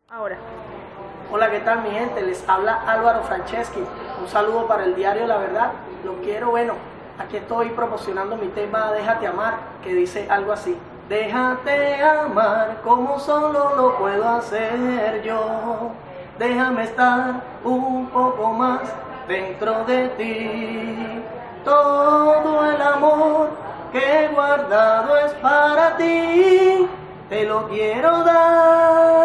Ahora. Hola, ¿qué tal mi gente? Les habla Álvaro Franceschi. Un saludo para el diario La Verdad. Lo quiero, aquí estoy promocionando mi tema Déjate Amar, que dice algo así. Déjate amar como solo lo puedo hacer yo. Déjame estar un poco más dentro de ti. Todo el amor que he guardado es para ti. Te lo quiero dar.